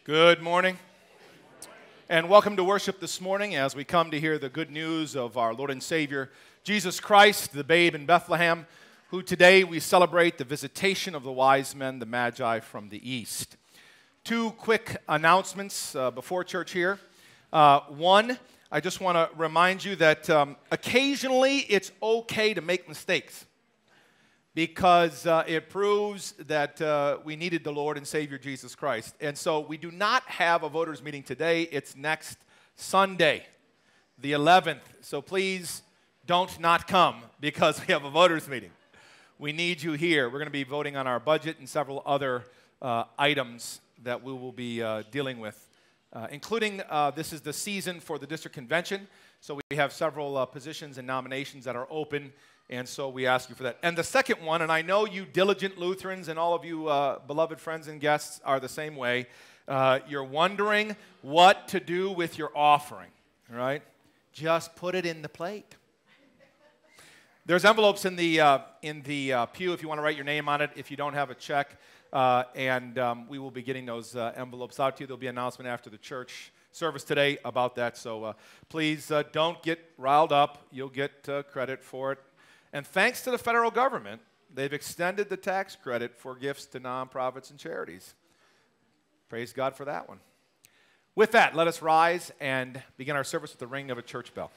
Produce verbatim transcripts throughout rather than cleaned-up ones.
Good morning, and welcome to worship this morning as we come to hear the good news of our Lord and Savior, Jesus Christ, the babe in Bethlehem, who today we celebrate the visitation of the wise men, the Magi from the east. Two quick announcements uh, before church here. Uh, one, I just want to remind you that um, occasionally it's okay to make mistakes, because uh, it proves that uh, we needed the Lord and Savior Jesus Christ. And so we do not have a voters meeting today. It's next Sunday, the eleventh. So please don't not come because we have a voters meeting. We need you here. We're going to be voting on our budget and several other uh, items that we will be uh, dealing with, uh, including uh, this is the season for the district convention. So we have several uh, positions and nominations that are open. And so we ask you for that. And the second one, and I know you diligent Lutherans and all of you uh, beloved friends and guests are the same way. Uh, you're wondering what to do with your offering, right? Just put it in the plate. There's envelopes in the, uh, in the uh, pew if you want to write your name on it, if you don't have a check. Uh, and um, we will be getting those uh, envelopes out to you. There'll be an announcement after the church service today about that. So uh, please uh, don't get riled up. You'll get uh, credit for it. And thanks to the federal government, they've extended the tax credit for gifts to nonprofits and charities. Praise God for that one. With that, let us rise and begin our service with the ringing of a church bell.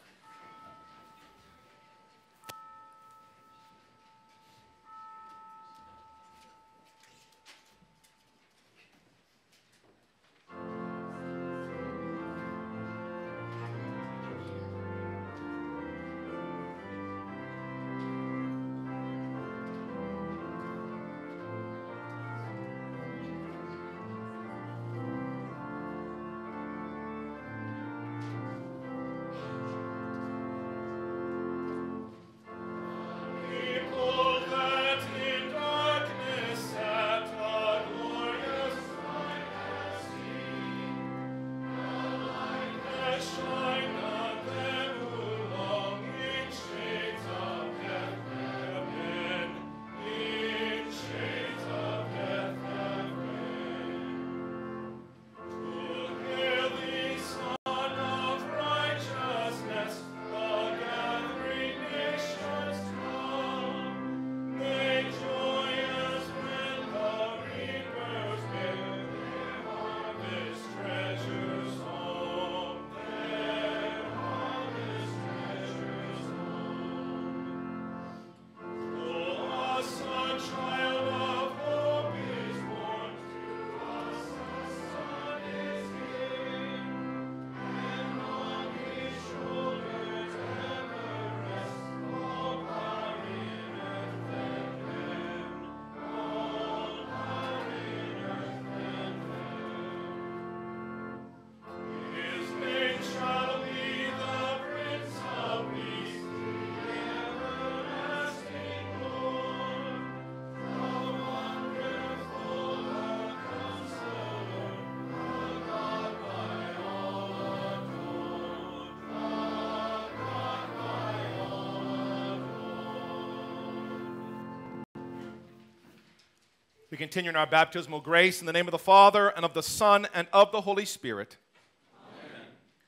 We continue in our baptismal grace in the name of the Father, and of the Son, and of the Holy Spirit. Amen.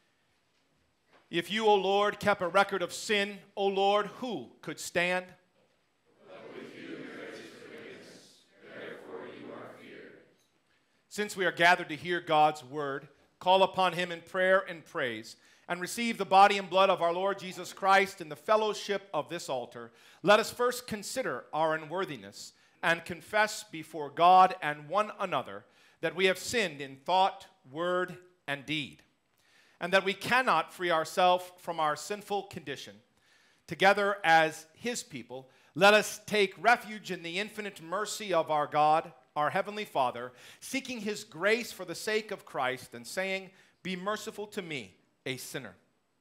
If you, O Lord, kept a record of sin, O Lord, who could stand? But with you there is forgiveness, therefore you are feared. Since we are gathered to hear God's word, call upon him in prayer and praise, and receive the body and blood of our Lord Jesus Christ in the fellowship of this altar, let us first consider our unworthiness and confess before God and one another that we have sinned in thought, word, and deed, and that we cannot free ourselves from our sinful condition. Together as his people, let us take refuge in the infinite mercy of our God, our heavenly Father, seeking his grace for the sake of Christ, and saying, "Be merciful to me, a sinner."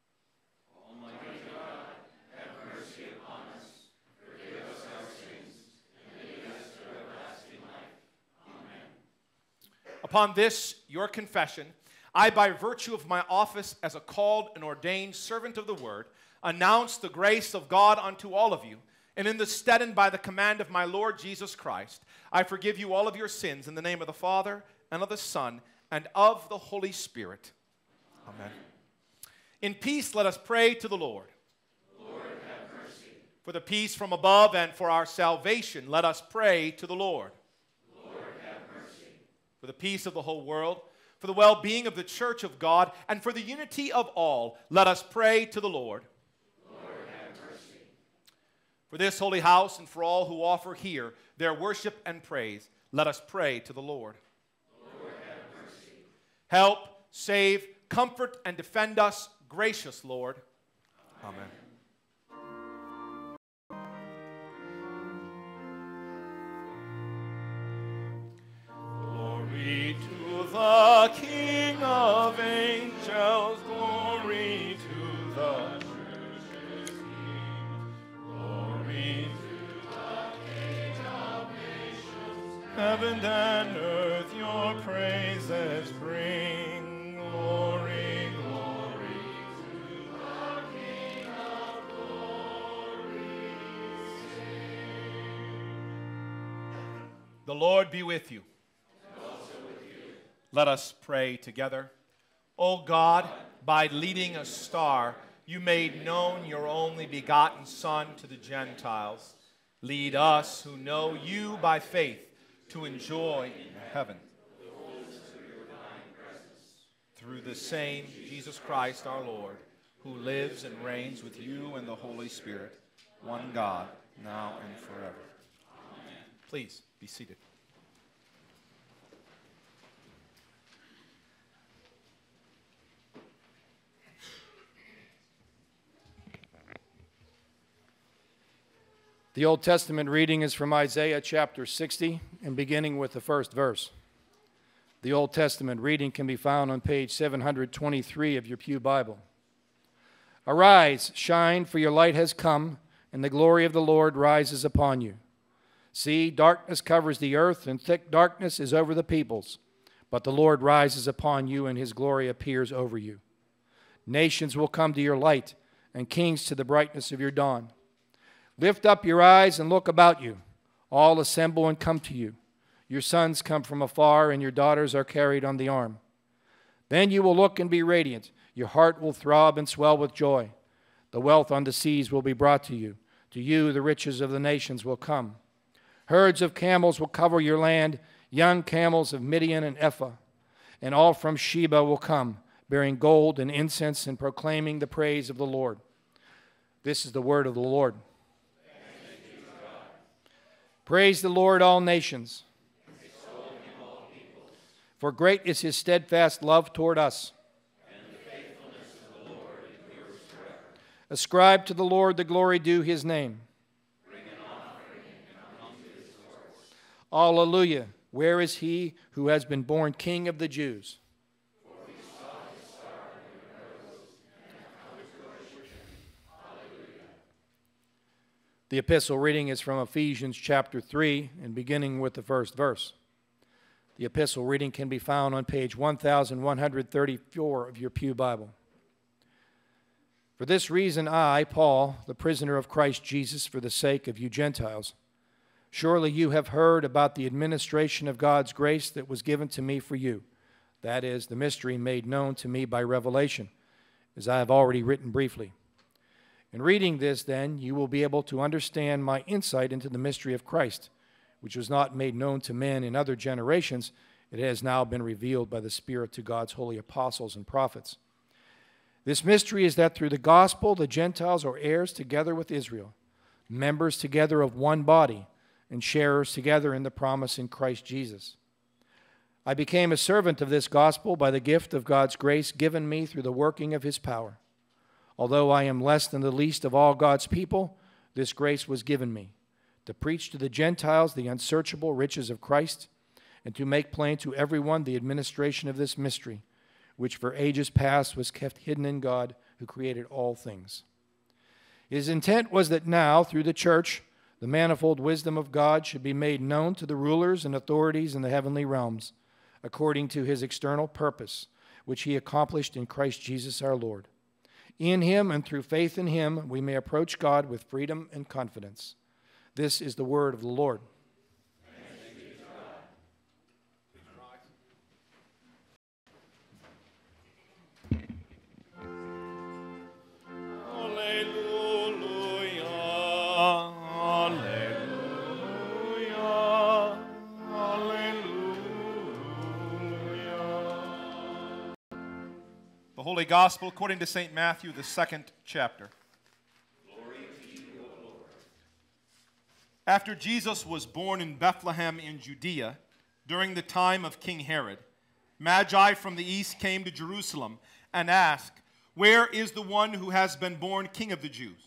Upon this, your confession, I, by virtue of my office as a called and ordained servant of the word, announce the grace of God unto all of you, and in the stead and by the command of my Lord Jesus Christ, I forgive you all of your sins in the name of the Father, and of the Son, and of the Holy Spirit. Amen. In peace, let us pray to the Lord. Lord, have mercy. For the peace from above and for our salvation, let us pray to the Lord. Lord, have mercy. For the peace of the whole world, for the well-being of the church of God, and for the unity of all, let us pray to the Lord. Lord, have mercy. For this holy house and for all who offer here their worship and praise, let us pray to the Lord. Lord, have mercy. Help, save, comfort, and defend us, gracious Lord. Amen. Glory to the King of angels, glory to the church's King, glory to the King of nations. Heaven and earth your praises bring, glory, glory to the King of glory. Sing. The Lord be with you. Let us pray together. O God, by leading a star, you made known your only begotten Son to the Gentiles. Lead us who know you by faith to enjoy in heaven. Through the same Jesus Christ our Lord, who lives and reigns with you and the Holy Spirit, one God, now and forever. Amen. Please be seated. The Old Testament reading is from Isaiah chapter sixty and beginning with the first verse. The Old Testament reading can be found on page seven hundred twenty-three of your Pew Bible. Arise, shine, for your light has come, and the glory of the Lord rises upon you. See, darkness covers the earth, and thick darkness is over the peoples. But the Lord rises upon you, and his glory appears over you. Nations will come to your light, and kings to the brightness of your dawn. Lift up your eyes and look about you. All assemble and come to you. Your sons come from afar, and your daughters are carried on the arm. Then you will look and be radiant. Your heart will throb and swell with joy. The wealth on the seas will be brought to you. To you the riches of the nations will come. Herds of camels will cover your land, young camels of Midian and Ephah. And all from Sheba will come, bearing gold and incense and proclaiming the praise of the Lord. This is the word of the Lord. Praise the Lord, all nations. For great is his steadfast love toward us. And the faithfulness of the Lord endures forever. Ascribe to the Lord the glory due his name. Bring an offering and come to his courts. Alleluia. Where is he who has been born King of the Jews? For we saw his star when it rose, and have come to worship him. Alleluia. The epistle reading is from Ephesians chapter three and beginning with the first verse. The epistle reading can be found on page one thousand one hundred thirty-four of your Pew Bible. For this reason I, Paul, the prisoner of Christ Jesus for the sake of you Gentiles, surely you have heard about the administration of God's grace that was given to me for you, that is, the mystery made known to me by revelation, as I have already written briefly. In reading this, then, you will be able to understand my insight into the mystery of Christ, which was not made known to men in other generations. It has now been revealed by the Spirit to God's holy apostles and prophets. This mystery is that through the gospel, the Gentiles are heirs together with Israel, members together of one body, and sharers together in the promise in Christ Jesus. I became a servant of this gospel by the gift of God's grace given me through the working of his power. Although I am less than the least of all God's people, this grace was given me, to preach to the Gentiles the unsearchable riches of Christ, and to make plain to everyone the administration of this mystery, which for ages past was kept hidden in God, who created all things. His intent was that now, through the church, the manifold wisdom of God should be made known to the rulers and authorities in the heavenly realms, according to his external purpose, which he accomplished in Christ Jesus our Lord. In him and through faith in him, we may approach God with freedom and confidence. This is the word of the Lord. Alleluia. Alleluia. The Holy Gospel according to Saint Matthew, the second chapter. After Jesus was born in Bethlehem in Judea, during the time of King Herod, Magi from the east came to Jerusalem and asked, "Where is the one who has been born King of the Jews?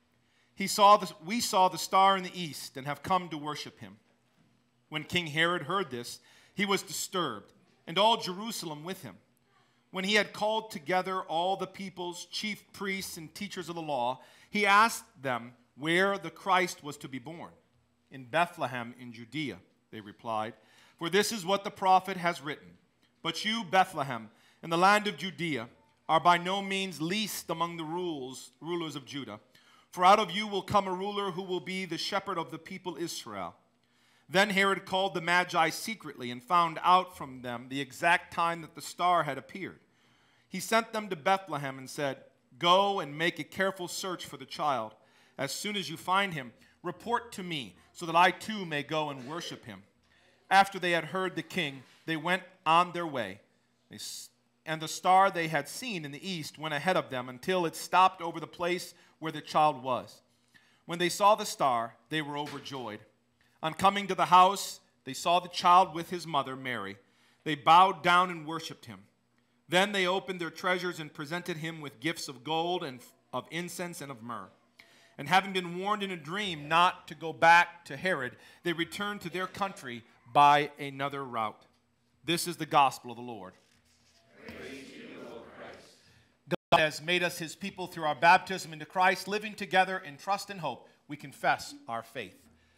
He saw the, we saw the star in the east and have come to worship him." When King Herod heard this, he was disturbed, and all Jerusalem with him. When he had called together all the people's chief priests and teachers of the law, he asked them where the Christ was to be born. "In Bethlehem in Judea," they replied, "for this is what the prophet has written. But you, Bethlehem, in the land of Judea, are by no means least among the rules, rulers of Judah. For out of you will come a ruler who will be the shepherd of the people Israel." Then Herod called the Magi secretly and found out from them the exact time that the star had appeared. He sent them to Bethlehem and said, "Go and make a careful search for the child. As soon as you find him, report to me, so that I too may go and worship him." After they had heard the king, they went on their way. They, and the star they had seen in the east went ahead of them until it stopped over the place where the child was. When they saw the star, they were overjoyed. On coming to the house, they saw the child with his mother, Mary. They bowed down and worshipped him. Then they opened their treasures and presented him with gifts of gold and of incense and of myrrh. And having been warned in a dream not to go back to Herod, they returned to their country by another route. This is the gospel of the Lord. Praise to you, Lord Christ. God has made us his people through our baptism into Christ, living together in trust and hope. We confess our faith.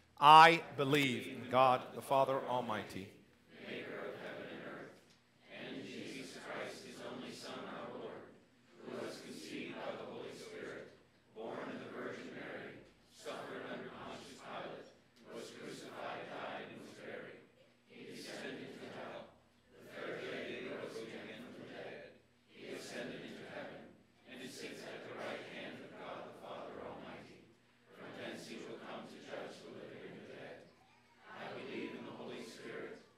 I believe in God the Father Almighty, Maker of heaven and earth, and in Jesus Christ, his only Son, our Lord, who was conceived by the Holy Spirit, born of the Virgin Mary, suffered under Pontius Pilate, was crucified, died, and was buried. He descended into hell. The third day he rose again from the dead. He ascended into heaven, and sits at the right hand of God the Father Almighty. From thence he will come to judge the living and the dead. I believe in the Holy Spirit,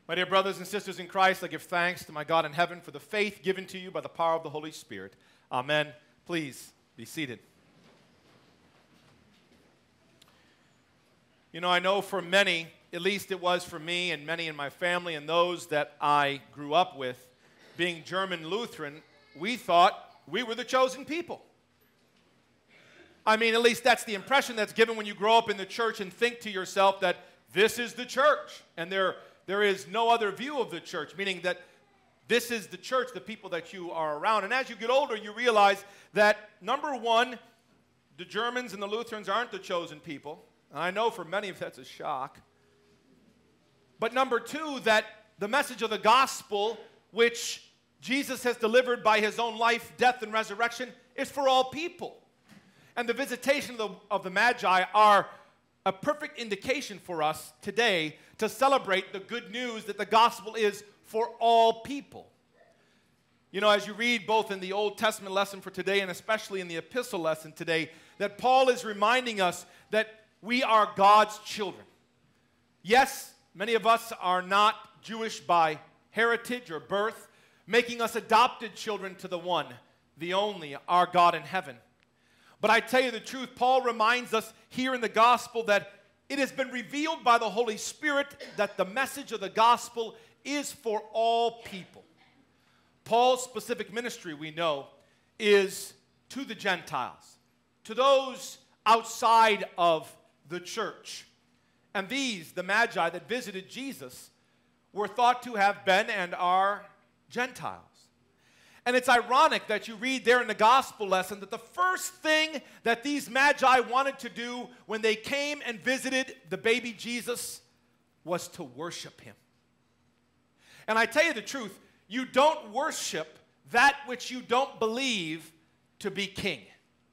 My dear brothers and sisters in Christ, I give thanks to my God in heaven for the faith given to you by the power of the Holy Spirit. Amen. Please be seated. You know, I know for many, at least it was for me and many in my family and those that I grew up with, being German Lutheran, we thought we were the chosen people. I mean, at least that's the impression that's given when you grow up in the church and think to yourself that this is the church, and there, there is no other view of the church, meaning that this is the church, the people that you are around. And as you get older, you realize that, number one, the Germans and the Lutherans aren't the chosen people. And I know for many of that's a shock. But number two, that the message of the gospel, which Jesus has delivered by his own life, death, and resurrection, is for all people. And the visitation of the, of the Magi are a perfect indication for us today to celebrate the good news that the gospel is for all people. You know, as you read both in the Old Testament lesson for today and especially in the epistle lesson today, that Paul is reminding us that we are God's children. Yes, many of us are not Jewish by heritage or birth, making us adopted children to the one, the only, our God in heaven. But I tell you the truth, Paul reminds us here in the gospel that it has been revealed by the Holy Spirit that the message of the gospel is for all people. Paul's specific ministry, we know, is to the Gentiles, to those outside of the church. And these, the Magi that visited Jesus, were thought to have been and are Gentiles. And it's ironic that you read there in the gospel lesson that the first thing that these Magi wanted to do when they came and visited the baby Jesus was to worship him. And I tell you the truth, you don't worship that which you don't believe to be king.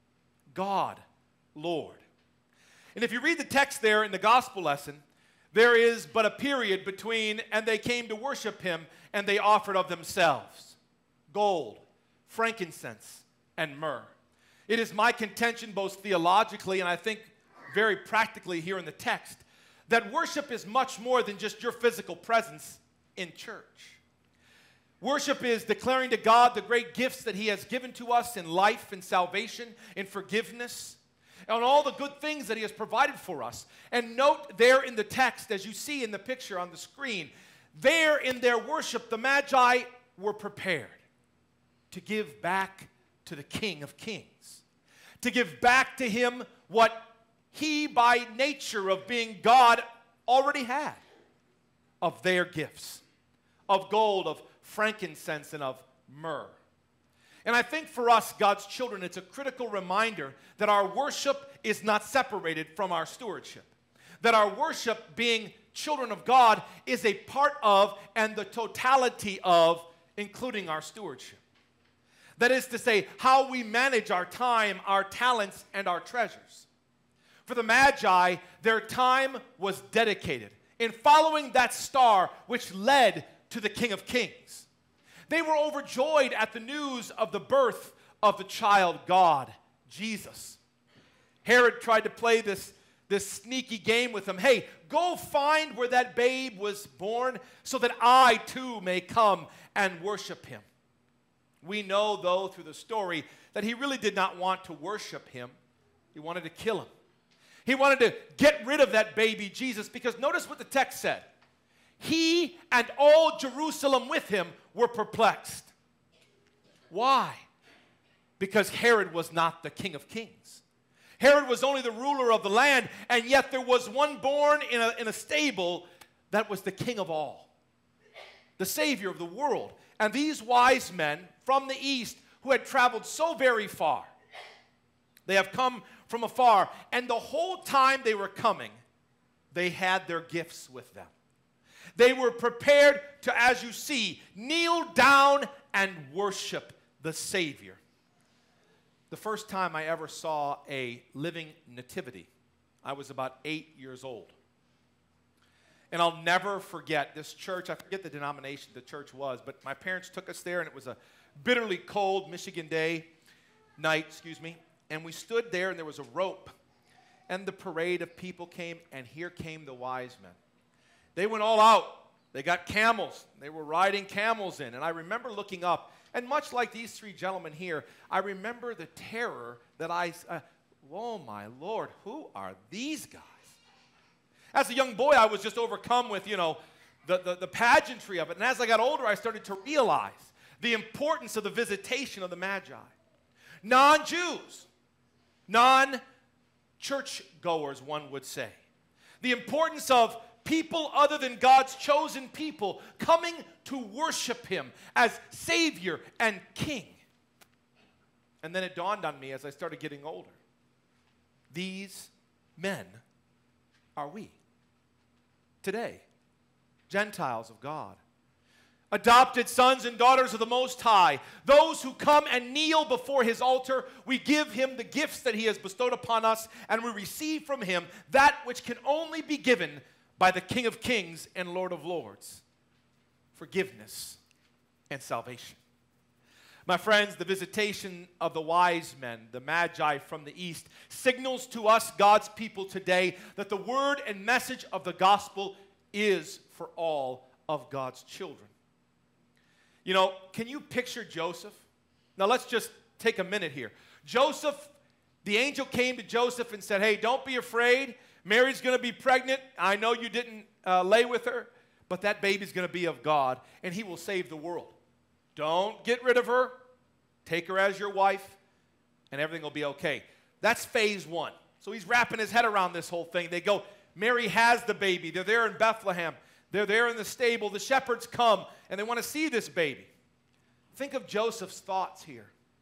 God, Lord. And if you read the text there in the gospel lesson, there is but a period between, and they came to worship him, and they offered of themselves gold, frankincense, and myrrh. It is my contention, both theologically and I think very practically here in the text, that worship is much more than just your physical presence in church. Worship is declaring to God the great gifts that he has given to us in life, in salvation, in forgiveness, and all the good things that he has provided for us. And note there in the text, as you see in the picture on the screen, there in their worship, the Magi were prepared to give back to the King of Kings, to give back to him what he, by nature of being God, already had of their gifts, of gold, of frankincense, and of myrrh. And I think for us, God's children, it's a critical reminder that our worship is not separated from our stewardship. That our worship, being children of God, is a part of and the totality of including our stewardship. That is to say, how we manage our time, our talents, and our treasures. For the Magi, their time was dedicated in following that star which led to the King of Kings. They were overjoyed at the news of the birth of the child God, Jesus. Herod tried to play this, this sneaky game with them. Hey, go find where that babe was born so that I too may come and worship him. We know, though, through the story, that he really did not want to worship him. He wanted to kill him. He wanted to get rid of that baby Jesus because notice what the text said. He and all Jerusalem with him were perplexed. Why? Because Herod was not the King of Kings. Herod was only the ruler of the land, and yet there was one born in a, in a stable that was the King of all, the Savior of the world. And these wise men from the east who had traveled so very far, they have come from afar, and the whole time they were coming, they had their gifts with them. They were prepared to, as you see, kneel down and worship the Savior. The first time I ever saw a living nativity, I was about eight years old. And I'll never forget this church. I forget the denomination the church was, but my parents took us there, and it was a bitterly cold Michigan day night, excuse me. And we stood there, and there was a rope. And the parade of people came, and here came the wise men. They went all out They got camels. They were riding camels in. And I remember looking up, and much like these three gentlemen here, I remember the terror that I, uh, oh my Lord, who are these guys? As a young boy, I was just overcome with, you know, the, the, the pageantry of it. And as I got older, I started to realize the importance of the visitation of the Magi. Non-Jews, non-churchgoers, one would say. The importance of people other than God's chosen people coming to worship him as Savior and King. And then it dawned on me as I started getting older. These men are we. Today, Gentiles of God. Adopted sons and daughters of the Most High. Those who come and kneel before his altar, we give him the gifts that he has bestowed upon us, and we receive from him that which can only be given by the King of Kings and Lord of Lords. Forgiveness and salvation. My friends, the visitation of the wise men, the Magi from the east, signals to us, God's people today, that the word and message of the gospel is for all of God's children. You know, can you picture Joseph? Now let's just take a minute here. Joseph, the angel came to Joseph and said, hey, don't be afraid. Mary's going to be pregnant. I know you didn't uh, lay with her, but that baby's going to be of God, and he will save the world. Don't get rid of her. Take her as your wife, and everything will be okay. That's phase one. So he's wrapping his head around this whole thing. They go, Mary has the baby. They're there in Bethlehem. They're there in the stable. The shepherds come, and they want to see this baby. Think of Joseph's thoughts here.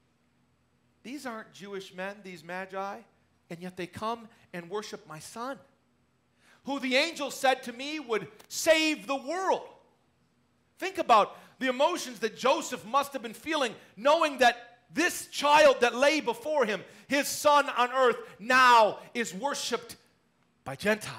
These aren't Jewish men, these Magi, and yet they come and worship my son, who the angel said to me would save the world. Think about the emotions that Joseph must have been feeling, knowing that this child that lay before him, his son on earth, now is worshiped by Gentiles.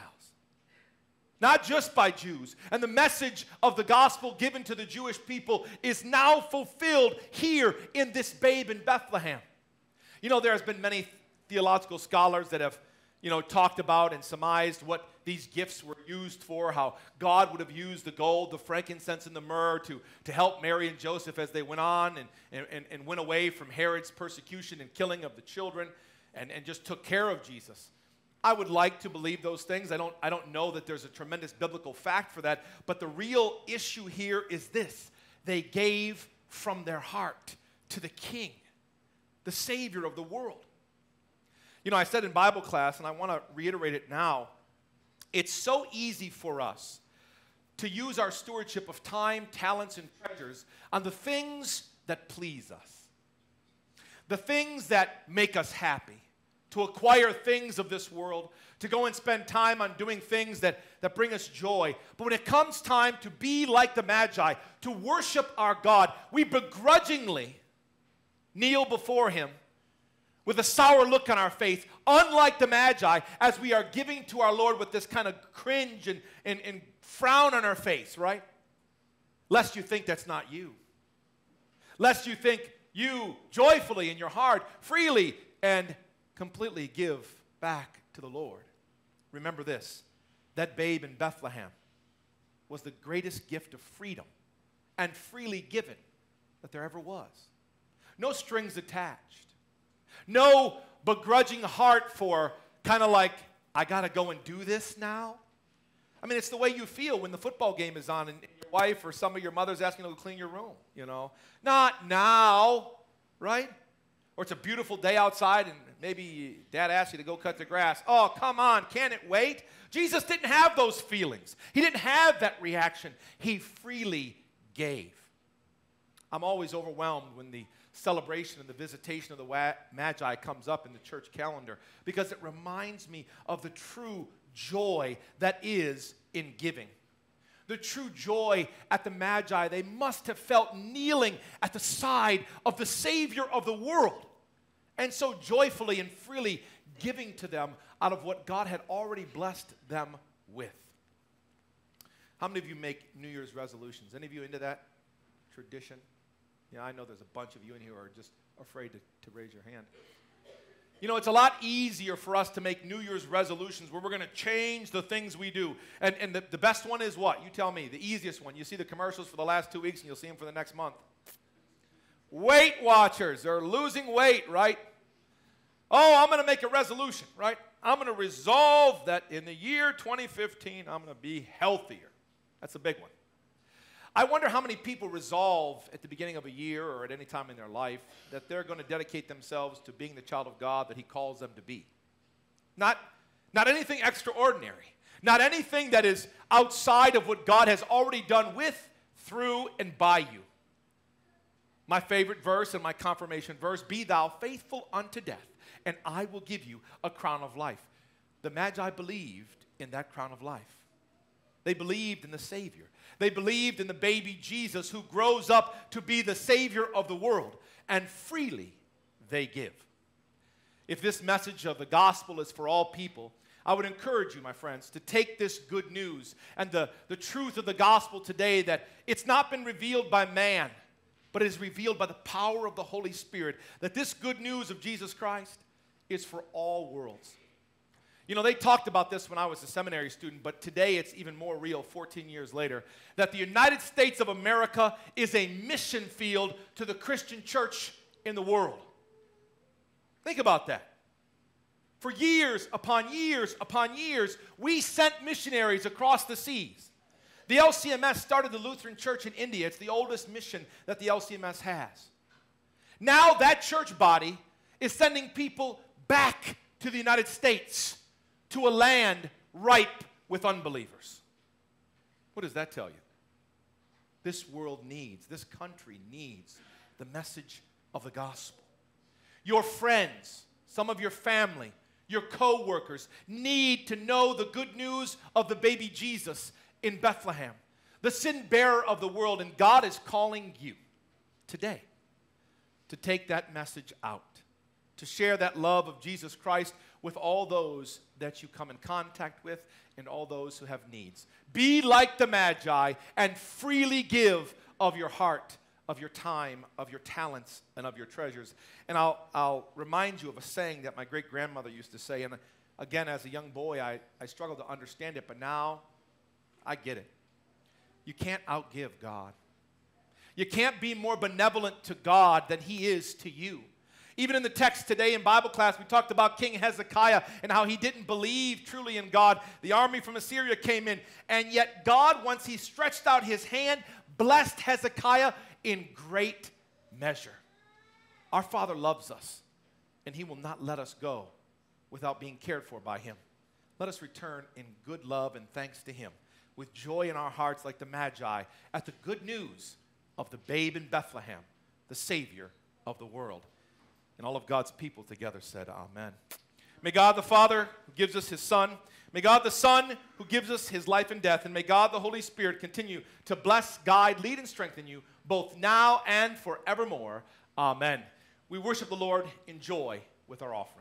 Not just by Jews. And the message of the gospel given to the Jewish people is now fulfilled here in this babe in Bethlehem. You know, there has been many theological scholars that have, you know, talked about and surmised what these gifts were used for, how God would have used the gold, the frankincense, and the myrrh to, to help Mary and Joseph as they went on and, and, and went away from Herod's persecution and killing of the children and, and just took care of Jesus. I would like to believe those things. I don't, I don't know that there's a tremendous biblical fact for that, but the real issue here is this. They gave from their heart to the King, the Savior of the world. You know, I said in Bible class, and I want to reiterate it now, it's so easy for us to use our stewardship of time, talents, and treasures on the things that please us, the things that make us happy, to acquire things of this world, to go and spend time on doing things that, that bring us joy. But when it comes time to be like the Magi, to worship our God, we begrudgingly kneel before him with a sour look on our face, unlike the Magi, as we are giving to our Lord with this kind of cringe and, and, and frown on our face, right? Lest you think that's not you. Lest you think you joyfully in your heart, freely and completely give back to the Lord. Remember this, that babe in Bethlehem was the greatest gift of freedom and freely given that there ever was. No strings attached. No begrudging heart for kind of like, I got to go and do this now. I mean, it's the way you feel when the football game is on and your wife or some of your mothers asking you to clean your room, you know. Not now, right? Or it's a beautiful day outside and maybe dad asks you to go cut the grass. Oh, come on, can it wait? Jesus didn't have those feelings. He didn't have that reaction. He freely gave. I'm always overwhelmed when the celebration and the visitation of the Magi comes up in the church calendar because it reminds me of the true joy that is in giving. The true joy at the Magi, they must have felt kneeling at the side of the Savior of the world, and so joyfully and freely giving to them out of what God had already blessed them with. How many of you make New Year's resolutions? Any of you into that tradition? Yeah, I know there's a bunch of you in here who are just afraid to, to raise your hand. You know, it's a lot easier for us to make New Year's resolutions where we're going to change the things we do. And, and the, the best one is what? You tell me. The easiest one. You see the commercials for the last two weeks and you'll see them for the next month. Weight Watchers. They're losing weight, right? Oh, I'm going to make a resolution, right? I'm going to resolve that in the year twenty fifteen, I'm going to be healthier. That's a big one. I wonder how many people resolve at the beginning of a year or at any time in their life that they're going to dedicate themselves to being the child of God that He calls them to be. Not, not anything extraordinary. Not anything that is outside of what God has already done with, through, and by you. My favorite verse and my confirmation verse, be thou faithful unto death, and I will give you a crown of life. The Magi believed in that crown of life. They believed in the Savior. They believed in the baby Jesus who grows up to be the Savior of the world, and freely they give. If this message of the gospel is for all people, I would encourage you, my friends, to take this good news and the, the truth of the gospel today, that it's not been revealed by man, but it is revealed by the power of the Holy Spirit, that this good news of Jesus Christ is for all worlds. You know, they talked about this when I was a seminary student, but today it's even more real fourteen years later, that the United States of America is a mission field to the Christian church in the world. Think about that. For years upon years upon years, we sent missionaries across the seas. The L C M S started the Lutheran Church in India. It's the oldest mission that the L C M S has. Now that church body is sending people back to the United States, to a land ripe with unbelievers. What does that tell you? This world needs, this country needs the message of the gospel. Your friends, some of your family, your co-workers need to know the good news of the baby Jesus in Bethlehem, the sin bearer of the world, and God is calling you today to take that message out, to share that love of Jesus Christ with all those that you come in contact with and all those who have needs. Be like the Magi and freely give of your heart, of your time, of your talents, and of your treasures. And I'll, I'll remind you of a saying that my great-grandmother used to say, and again, as a young boy, I, I struggled to understand it, but now I get it. You can't outgive God. You can't be more benevolent to God than He is to you. Even in the text today in Bible class, we talked about King Hezekiah and how he didn't believe truly in God. The army from Assyria came in, and yet God, once He stretched out His hand, blessed Hezekiah in great measure. Our Father loves us, and He will not let us go without being cared for by Him. Let us return in good love and thanks to Him, with joy in our hearts like the Magi at the good news of the babe in Bethlehem, the Savior of the world. And all of God's people together said, amen. May God the Father, who gives us His Son, may God the Son, who gives us His life and death, and may God the Holy Spirit continue to bless, guide, lead, and strengthen you, both now and forevermore. Amen. We worship the Lord in joy with our offering.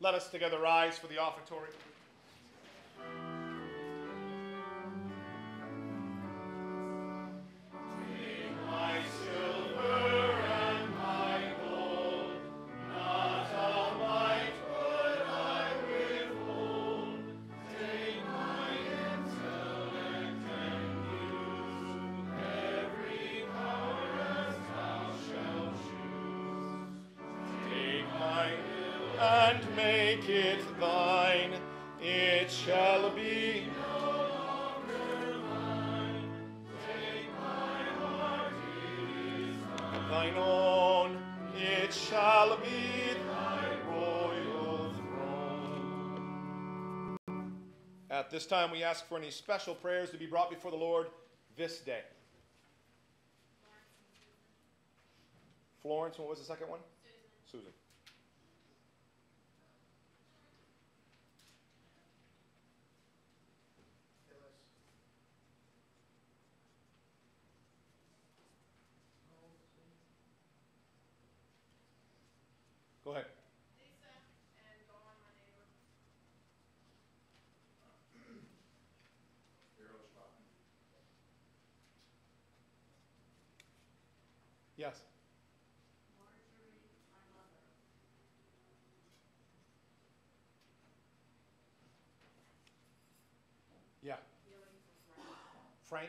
Let us together rise for the offertory. And make it thine, it shall be no longer mine. Take my heart, it is thine own, it shall be thy royal throne. At this time, we ask for any special prayers to be brought before the Lord this day. Florence, what was the second one? Susan. Susan. Go ahead. Lisa and Dawn, my neighbor. Yes. Marjorie, my mother. Yeah. Healing for Frank? Frank.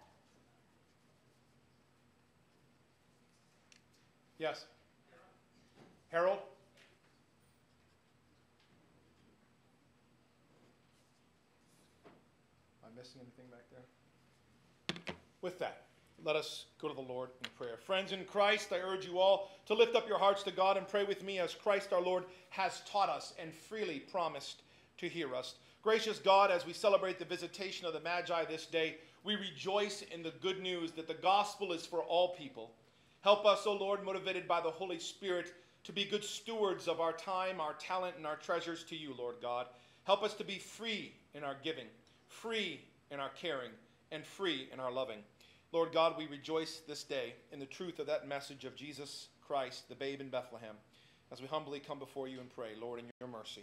Yes. Harold? Am I missing anything back there? With that, let us go to the Lord in prayer. Friends in Christ, I urge you all to lift up your hearts to God and pray with me as Christ our Lord has taught us and freely promised to hear us. Gracious God, as we celebrate the visitation of the Magi this day, we rejoice in the good news that the gospel is for all people. Help us, O Lord, motivated by the Holy Spirit, to be good stewards of our time, our talent, and our treasures to you, Lord God. Help us to be free in our giving, free in our caring, and free in our loving. Lord God, we rejoice this day in the truth of that message of Jesus Christ, the babe in Bethlehem, as we humbly come before you and pray, Lord, in your mercy.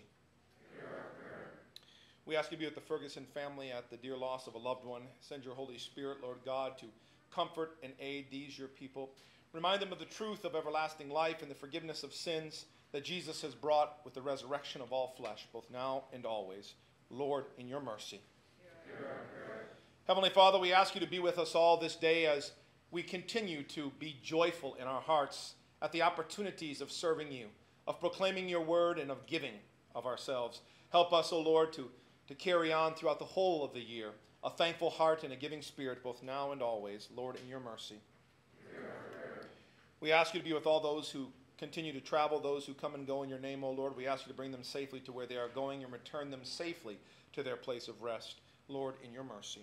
We ask you to be with the Ferguson family at the dear loss of a loved one. Send your Holy Spirit, Lord God, to comfort and aid these your people. Remind them of the truth of everlasting life and the forgiveness of sins that Jesus has brought with the resurrection of all flesh, both now and always. Lord, in your mercy. Heavenly Father, we ask you to be with us all this day as we continue to be joyful in our hearts at the opportunities of serving you, of proclaiming your word, and of giving of ourselves. Help us, O Lord, to, to carry on throughout the whole of the year, a thankful heart and a giving spirit, both now and always. Lord, in your mercy. We ask you to be with all those who continue to travel, those who come and go in your name, O Lord. We ask you to bring them safely to where they are going and return them safely to their place of rest. Lord, in your mercy.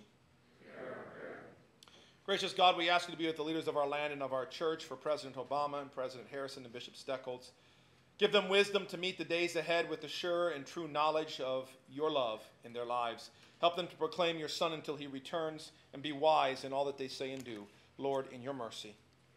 Gracious God, we ask you to be with the leaders of our land and of our church, for President Obama and President Harrison and Bishop Steckholz. Give them wisdom to meet the days ahead with the sure and true knowledge of your love in their lives. Help them to proclaim your Son until he returns and be wise in all that they say and do. Lord, in your mercy.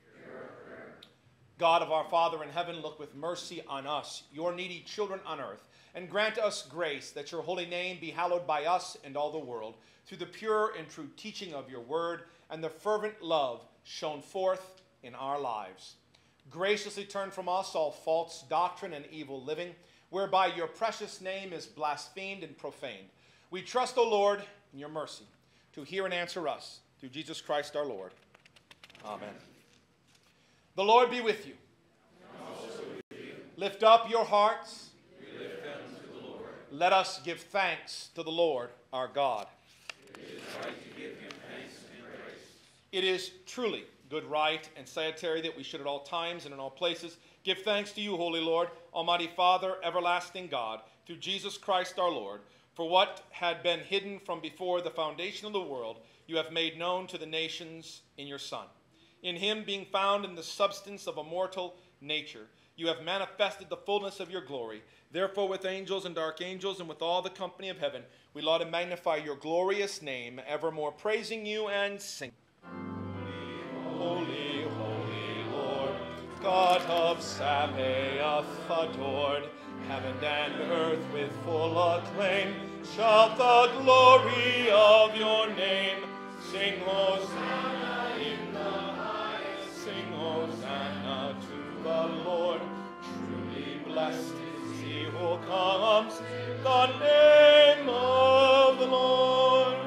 God of our Father in heaven, look with mercy on us, your needy children on earth, and grant us grace that your holy name be hallowed by us and all the world, through the pure and true teaching of your word and the fervent love shown forth in our lives. Graciously turn from us all false doctrine and evil living, whereby your precious name is blasphemed and profaned. We trust, O Lord, in your mercy, to hear and answer us, through Jesus Christ our Lord. Amen. The Lord be with you. And also with you. Lift up your hearts. We lift them to the Lord. Let us give thanks to the Lord our God. It is right to give him thanks and praise. It is truly good, right, and salutary that we should at all times and in all places give thanks to you, Holy Lord, Almighty Father, everlasting God, through Jesus Christ our Lord. For what had been hidden from before the foundation of the world, you have made known to the nations in your Son. In him, being found in the substance of a mortal nature, you have manifested the fullness of your glory. Therefore, with angels and archangels and with all the company of heaven, we laud and magnify your glorious name, evermore praising you and singing. Holy, holy, holy Lord, God of Sabaoth adored, heaven and earth with full acclaim, shout the glory of your name. Sing Hosanna in the highest, sing Hosanna to the Lord. Truly blessed is he who comes in the name of the Lord.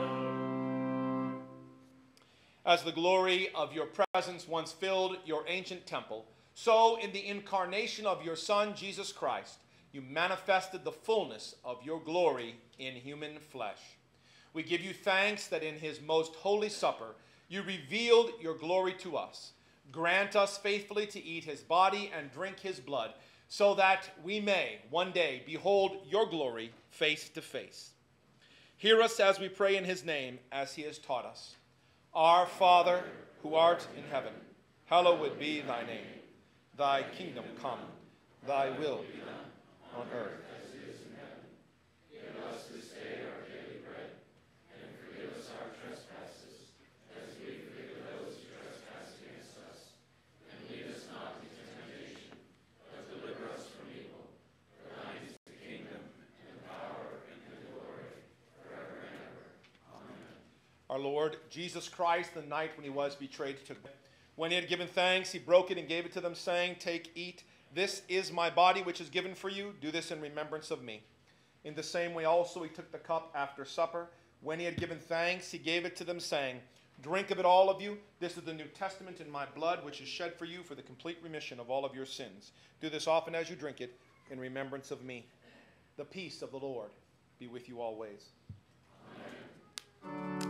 As the glory of your presence once filled your ancient temple, so in the incarnation of your Son, Jesus Christ, you manifested the fullness of your glory in human flesh. We give you thanks that in his most holy supper, you revealed your glory to us. Grant us faithfully to eat his body and drink his blood, so that we may one day behold your glory face to face. Hear us as we pray in his name, as he has taught us. Our Father, who art in heaven, hallowed be thy name. Thy kingdom come, thy will be done on earth as it is in heaven. Give us this day our daily bread, and forgive us our trespasses, as we forgive those who trespass against us. And lead us not into temptation, but deliver us from evil. For thine is the kingdom, and the power, and the glory, forever and ever. Amen. Our Lord Jesus Christ, the night when he was betrayed, took bread. When he had given thanks, he broke it and gave it to them, saying, Take, eat. This is my body, which is given for you. Do this in remembrance of me. In the same way also he took the cup after supper. When he had given thanks, he gave it to them, saying, Drink of it, all of you. This is the New Testament in my blood, which is shed for you for the complete remission of all of your sins. Do this often as you drink it in remembrance of me. The peace of the Lord be with you always. Amen.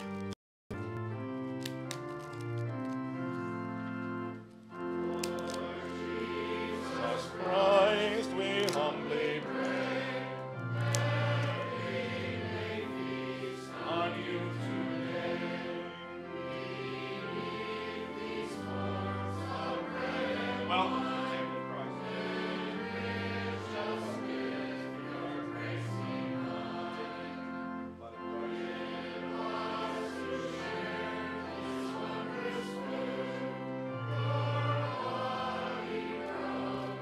Christ, we humbly pray, that we may feast on you today. These forms of bread. Welcome to the table of Christ. Just give your grace in mind. Let it give us to share this wondrous food. Your body broken.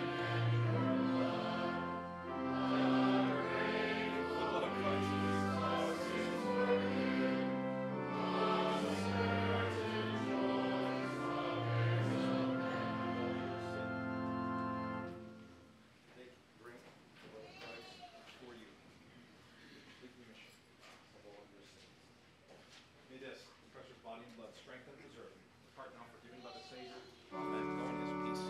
May this precious body and blood strengthen and preserve you. Depart now forgiven by the Savior. Amen. Go in his peace.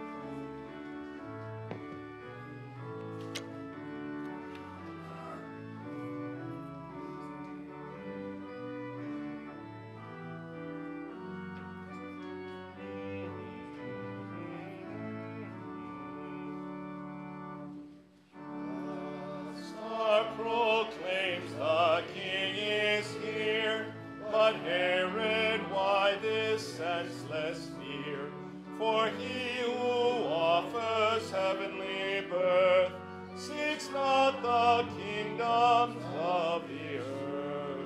The star proclaims the King is here, but Herod, why this senseless fear? For he who offers heavenly birth seeks not the kingdoms of the earth.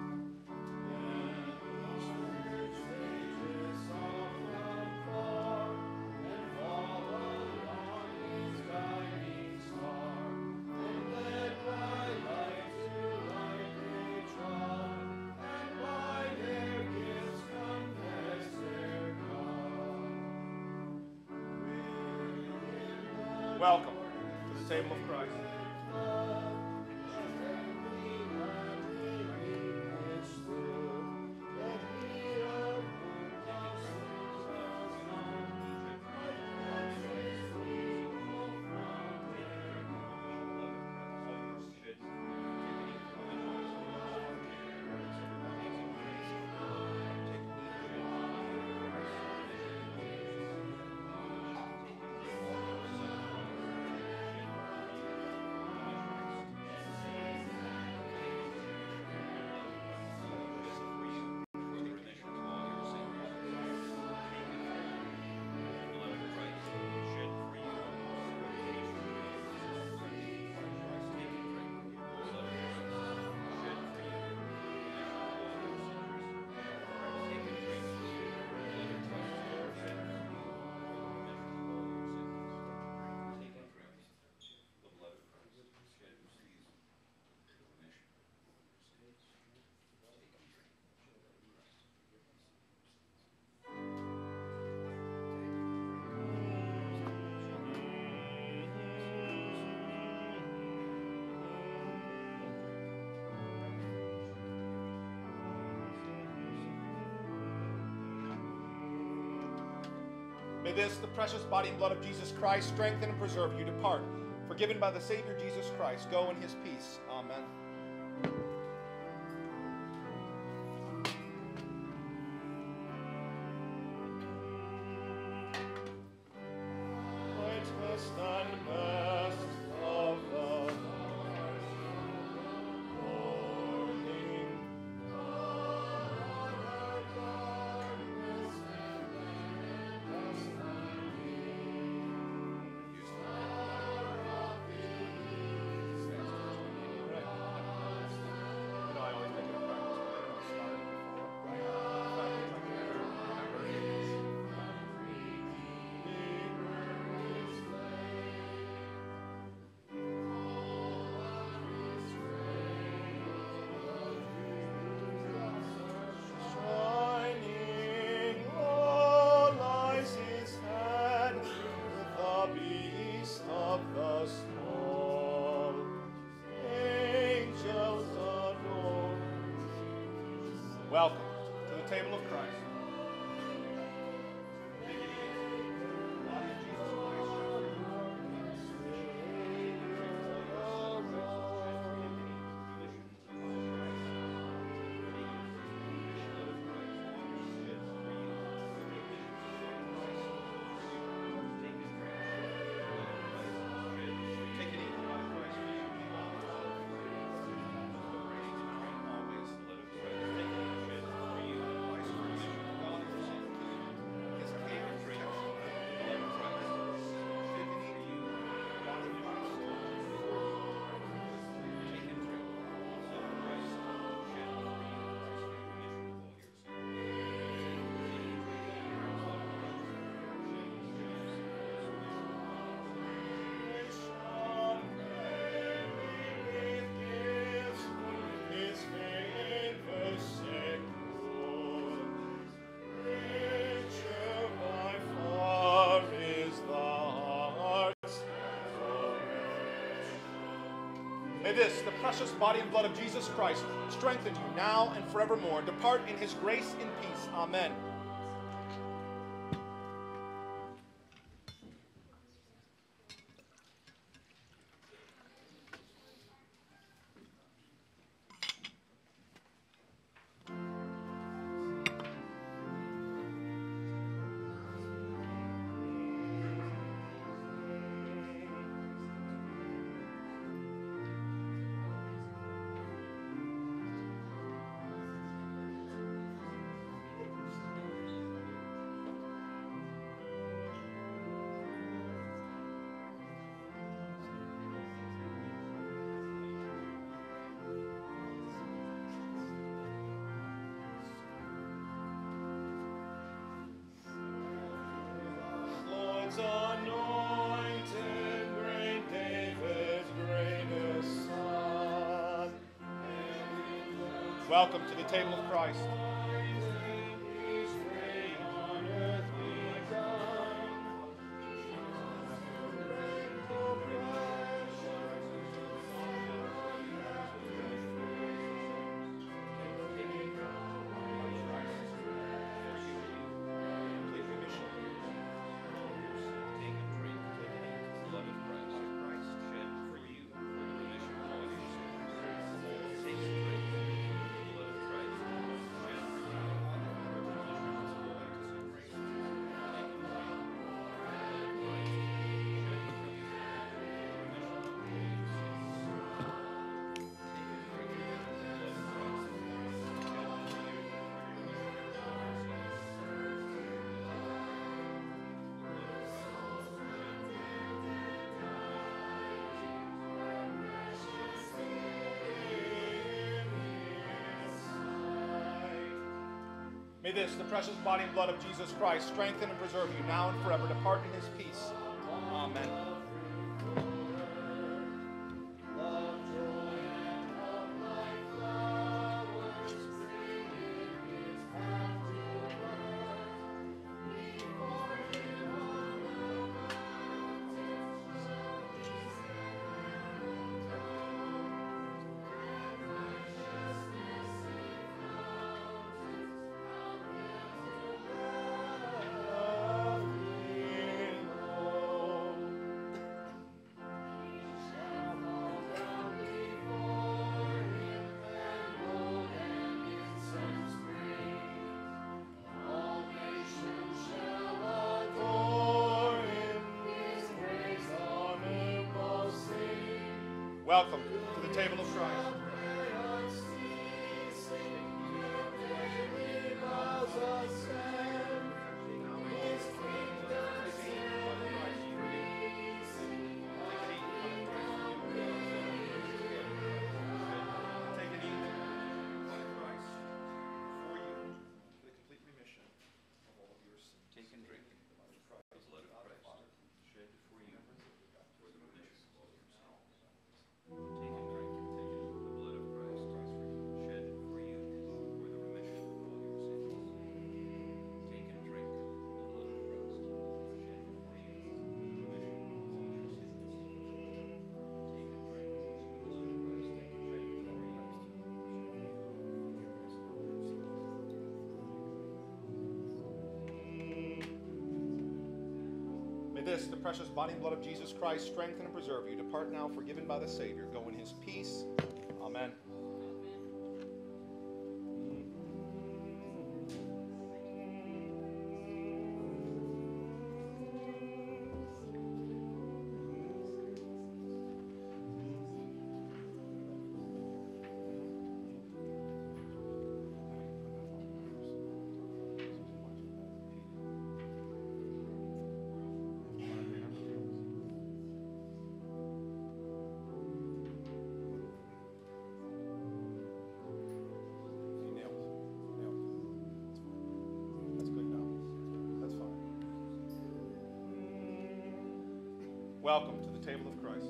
Welcome to the table of Christ. May this, the precious body and blood of Jesus Christ, strengthen and preserve you. Depart, forgiven by the Savior Jesus Christ. Go in his peace. Amen. Welcome to the table of Christ. May this, the precious body and blood of Jesus Christ, strengthen you now and forevermore. Depart in his grace and peace. Amen. Anointed, great David's greatest son. Welcome to the table of Christ. May this, the precious body and blood of Jesus Christ, strengthen and preserve you now and forever. Depart in his peace. Amen. Welcome to the table of Christ. May this, the precious body and blood of Jesus Christ, strengthen and preserve you. Depart now, forgiven by the Savior. Go in his peace. Amen. Welcome to the table of Christ.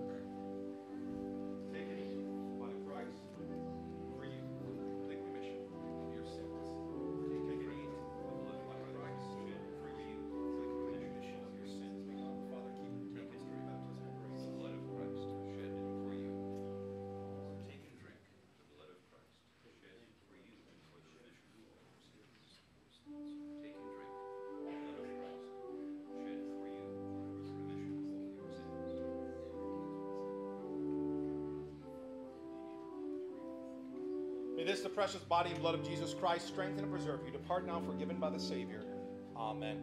Take it, body of Christ, for you, complete remission of your sins. Take it, eat the blood of Christ, shed for you, complete remission of your sins. May God the Father keep you. Take it, baptism and grace. The blood of Christ, shed for you. Take and drink the blood of Christ, shed for you, for the remission of your sins. Take and drink the blood of Christ, shed for you, for the remission of your sins. May this, the precious body and blood of Jesus Christ, strengthen and preserve you. Depart now, forgiven by the Savior. Amen.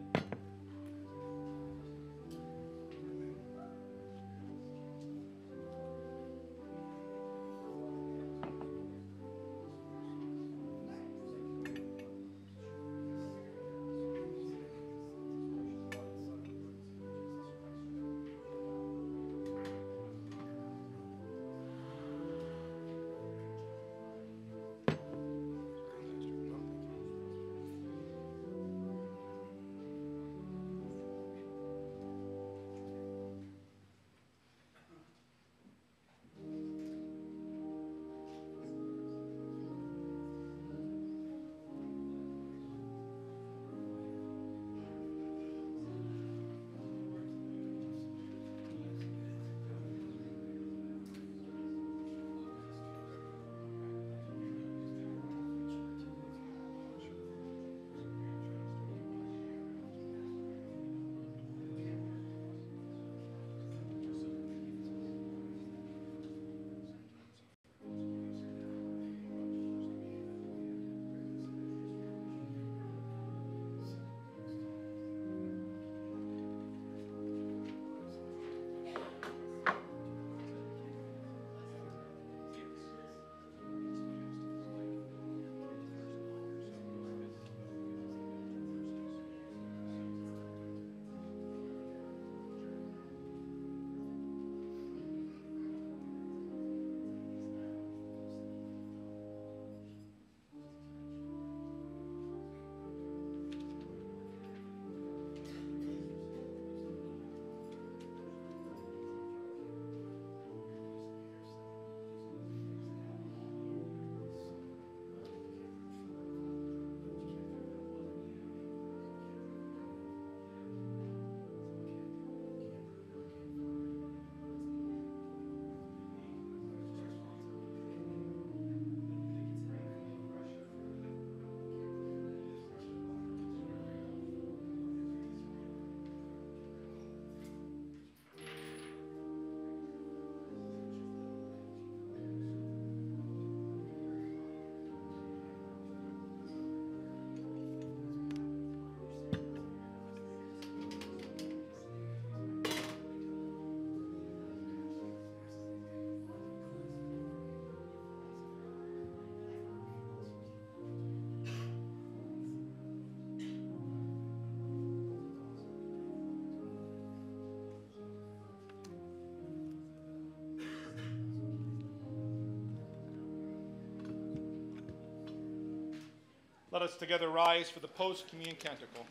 Let us together rise for the post-communion canticle.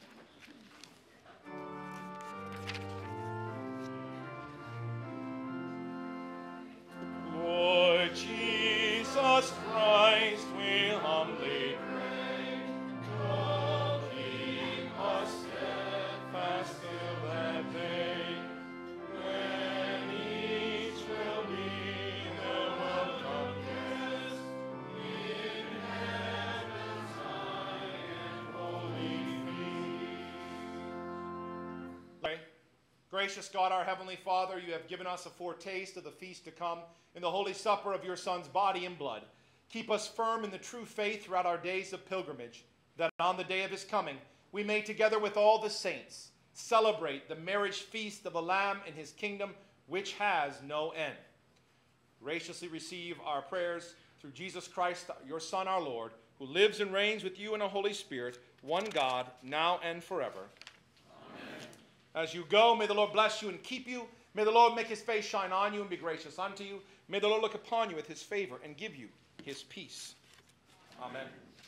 Lord Jesus Christ, we humbly pray, oh, keep us steadfast till that day, when each will be the welcome guest in heaven's high and holy feast. Gracious God, our Heavenly Father, you have given us a foretaste of the feast to come in the holy supper of your Son's body and blood. Keep us firm in the true faith throughout our days of pilgrimage, that on the day of his coming we may, together with all the saints, celebrate the marriage feast of the Lamb in his kingdom, which has no end. Graciously receive our prayers through Jesus Christ, your Son, our Lord, who lives and reigns with you in a Holy Spirit, one God, now and forever. Amen. As you go, may the Lord bless you and keep you. May the Lord make his face shine on you and be gracious unto you. May the Lord look upon you with his favor and give you his peace. Amen.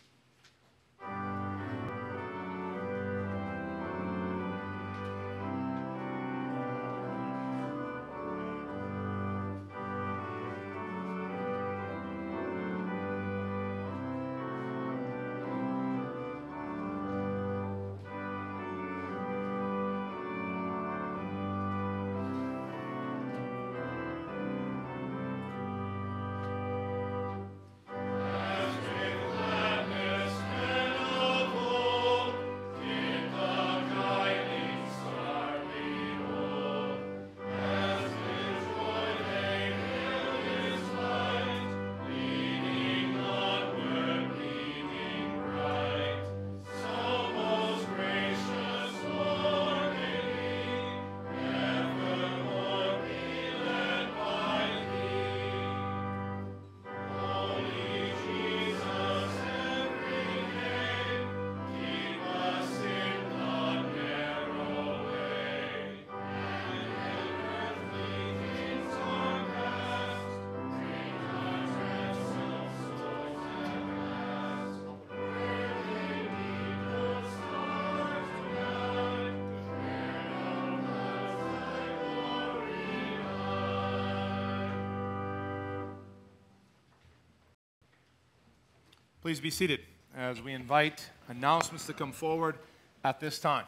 Please be seated as we invite announcements to come forward at this time.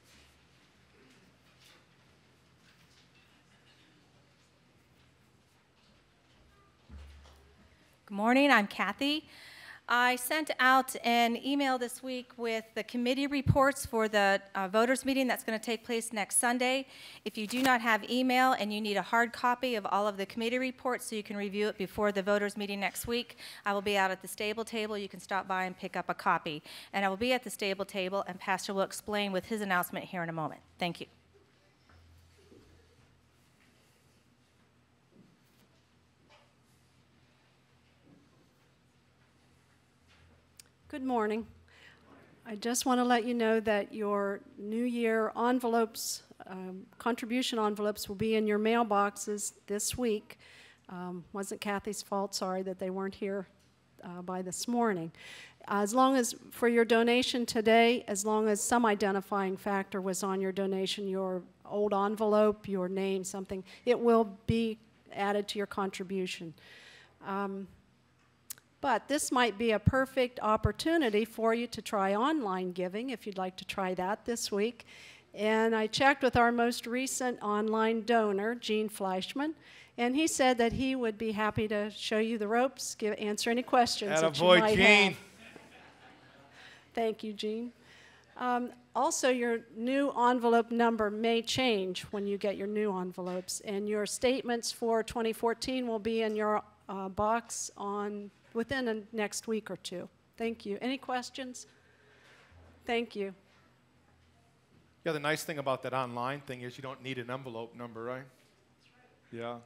Good morning, I'm Kathy. I sent out an email this week with the committee reports for the uh, voters meeting that's going to take place next Sunday. If you do not have email and you need a hard copy of all of the committee reports so you can review it before the voters meeting next week, I will be out at the stable table. You can stop by and pick up a copy. And I will be at the stable table, and Pastor will explain with his announcement here in a moment. Thank you. Good morning. I just want to let you know that your New Year envelopes, um, contribution envelopes, will be in your mailboxes this week. Um, wasn't Kathy's fault, sorry that they weren't here uh, by this morning. As long as, for your donation today, as long as some identifying factor was on your donation, your old envelope, your name, something, it will be added to your contribution. Um, But this might be a perfect opportunity for you to try online giving if you'd like to try that this week. And I checked with our most recent online donor, Gene Fleischman, and he said that he would be happy to show you the ropes, give, answer any questions Attaboy, that you might Gene. have. Thank you, Gene. Um, also, your new envelope number may change when you get your new envelopes, and your statements for twenty fourteen will be in your uh, box on within the next week or two. Thank you. Any questions? Thank you. Yeah, the nice thing about that online thing is you don't need an envelope number, right? That's right. Yeah.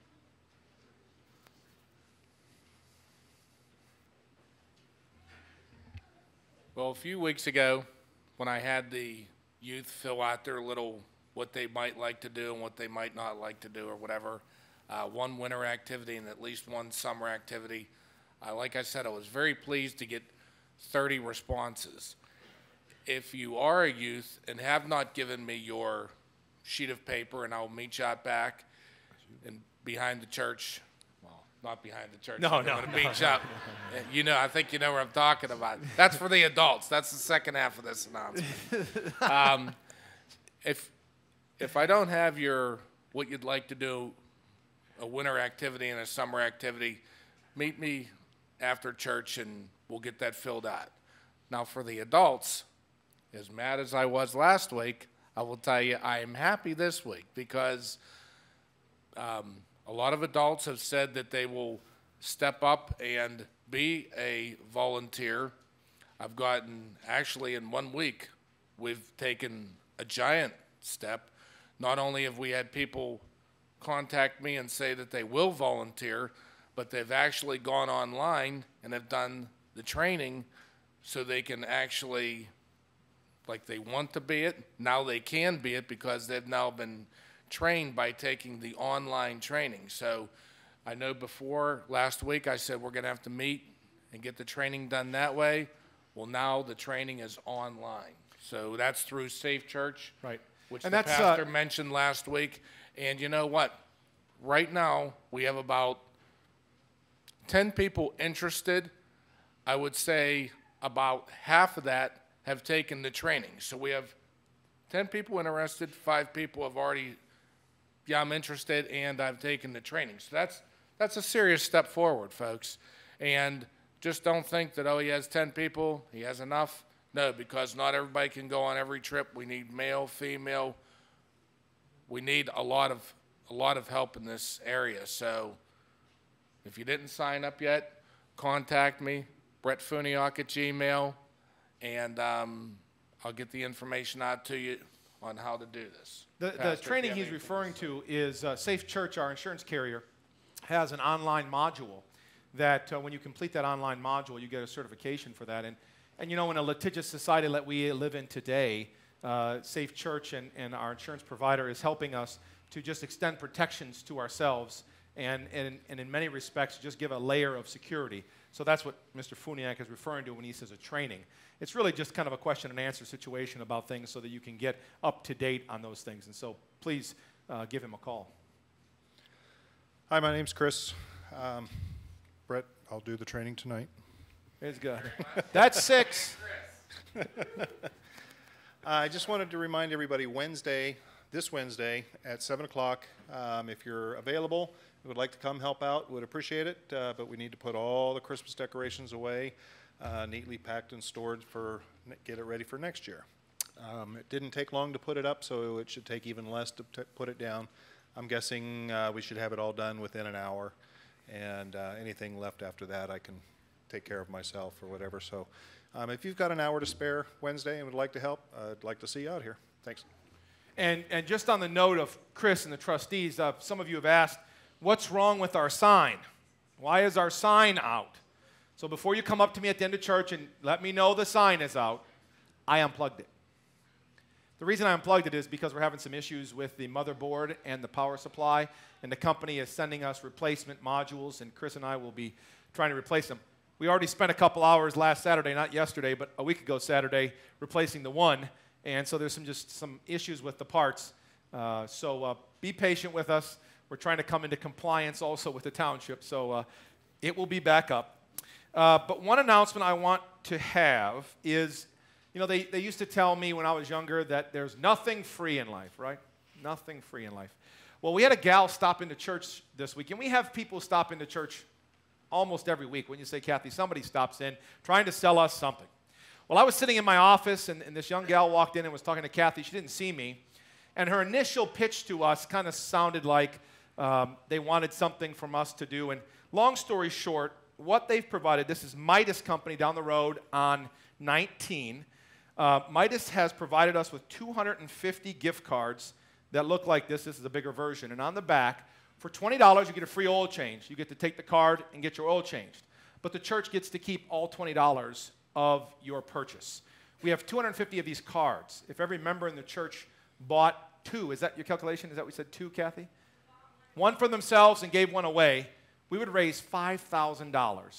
Well, a few weeks ago, when I had the youth fill out their little what they might like to do and what they might not like to do or whatever, uh, one winter activity and at least one summer activity, Uh, like I said, I was very pleased to get thirty responses. If you are a youth and have not given me your sheet of paper, and I'll meet you out back and behind the church, well, not behind the church. No, I'm no, gonna no, meet you up. You know, I think you know what I'm talking about. That's for the adults. That's the second half of this announcement. Um, if if I don't have your what you'd like to do, a winter activity and a summer activity, meet me after church and we'll get that filled out. Now for the adults, as mad as I was last week, I will tell you I am happy this week because um, a lot of adults have said that they will step up and be a volunteer. I've gotten, actually in one week, we've taken a giant step. Not only have we had people contact me and say that they will volunteer, but they've actually gone online and have done the training so they can actually, like they want to be it, now they can be it because they've now been trained by taking the online training. So I know before, last week, I said we're gonna have to meet and get the training done that way. Well, now the training is online. So that's through Safe Church. Right. Which And the that's, uh, pastor mentioned last week. And you know what? Right now, we have about ten people interested. I would say about half of that have taken the training. So we have ten people interested, five people have already, yeah, I'm interested, and I've taken the training. So that's, that's a serious step forward, folks. And just don't think that, oh, he has ten people, he has enough. No, because not everybody can go on every trip. We need male, female. We need a lot of a lot of help in this area. So if you didn't sign up yet, contact me, Brett Funiak at Gmail, and um, I'll get the information out to you on how to do this. The, the Pastor, if you training have he's anything referring say. to is uh, Safe Church, our insurance carrier, has an online module that uh, when you complete that online module, you get a certification for that. And, and you know, in a litigious society that we live in today, uh, Safe Church and, and our insurance provider is helping us to just extend protections to ourselves and, and, and in many respects just give a layer of security. So that's what Mister Funiak is referring to when he says a training. It's really just kind of a question and answer situation about things so that you can get up to date on those things. And so please uh, give him a call. Hi, my name's Chris. Um, Brett, I'll do the training tonight. It's good. That's six. Uh, I just wanted to remind everybody Wednesday, this Wednesday at seven o'clock, um, if you're available, would like to come help out, would appreciate it, uh, but we need to put all the Christmas decorations away, uh, neatly packed and stored for, get it ready for next year. Um, it didn't take long to put it up, so it should take even less to t put it down. I'm guessing uh, we should have it all done within an hour, and uh, anything left after that I can take care of myself or whatever. So um, if you've got an hour to spare Wednesday and would like to help, uh, I'd like to see you out here. Thanks. And, and just on the note of Chris and the trustees, uh, some of you have asked, what's wrong with our sign? Why is our sign out? So before you come up to me at the end of church and let me know the sign is out, I unplugged it. The reason I unplugged it is because we're having some issues with the motherboard and the power supply, and the company is sending us replacement modules, and Chris and I will be trying to replace them. We already spent a couple hours last Saturday, not yesterday, but a week ago Saturday, replacing the one, and so there's some just some issues with the parts. Uh, so uh, be patient with us. We're trying to come into compliance also with the township, so uh, it will be back up. Uh, but one announcement I want to have is, you know, they, they used to tell me when I was younger that there's nothing free in life, right? Nothing free in life. Well, we had a gal stop into church this week, and we have people stop into church almost every week. When you say, Kathy, somebody stops in trying to sell us something. Well, I was sitting in my office, and, and this young gal walked in and was talking to Kathy. She didn't see me. And her initial pitch to us kind of sounded like um, they wanted something from us to do. And long story short, what they've provided, this is Midas Company down the road on nineteen. Uh, Midas has provided us with two hundred fifty gift cards that look like this. This is a bigger version. And on the back, for twenty dollars, you get a free oil change. You get to take the card and get your oil changed. But the church gets to keep all twenty dollars of your purchase. We have two hundred fifty of these cards. If every member in the church bought two, is that your calculation? Is that what we said, two, Kathy? One for themselves and gave one away, we would raise five thousand dollars.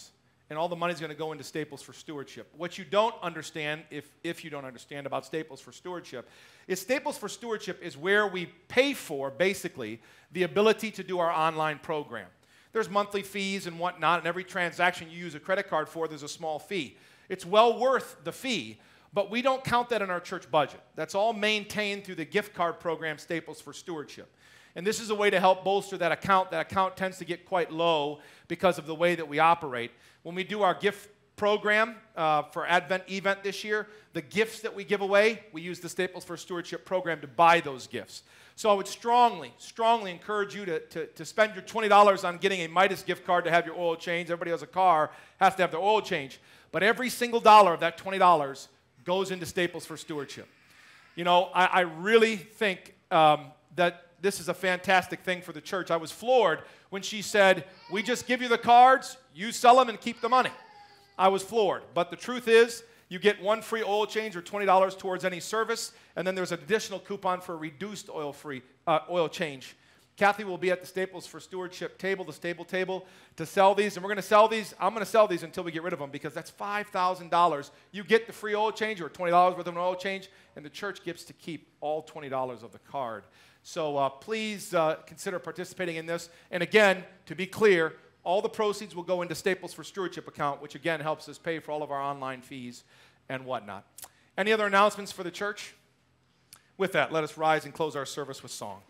and all the money's going to go into Staples for Stewardship. What you don't understand, if, if you don't understand about Staples for Stewardship, is Staples for Stewardship is where we pay for, basically, the ability to do our online program. There's monthly fees and whatnot, and every transaction you use a credit card for, there's a small fee. It's well worth the fee, but we don't count that in our church budget. That's all maintained through the gift card program, Staples for Stewardship. And this is a way to help bolster that account. That account tends to get quite low because of the way that we operate. When we do our gift program uh, for Advent event this year, the gifts that we give away, we use the Staples for Stewardship program to buy those gifts. So I would strongly, strongly encourage you to, to, to spend your twenty dollars on getting a Midas gift card to have your oil changed. Everybody who has a car has to have their oil changed. But every single dollar of that twenty dollars goes into Staples for Stewardship. You know, I, I really think um, that this is a fantastic thing for the church. I was floored when she said, we just give you the cards, you sell them and keep the money. I was floored. But the truth is, you get one free oil change or twenty dollars towards any service, and then there's an additional coupon for a reduced oil free uh, oil change. Kathy will be at the Staples for Stewardship table, the stable table, to sell these. And we're going to sell these. I'm going to sell these until we get rid of them because that's five thousand dollars. You get the free oil change or twenty dollars worth of an oil change, and the church gets to keep all twenty dollars of the card. So uh, please uh, consider participating in this. And again, to be clear, all the proceeds will go into Staples for Stewardship account, which again helps us pay for all of our online fees and whatnot. Any other announcements for the church? With that, let us rise and close our service with song.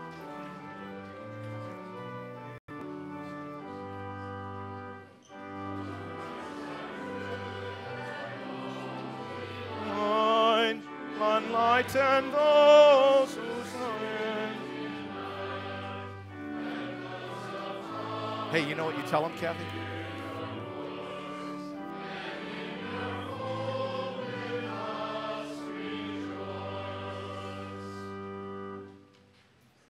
Enlighten those who stand. Hey, you know what you tell them, Kathy?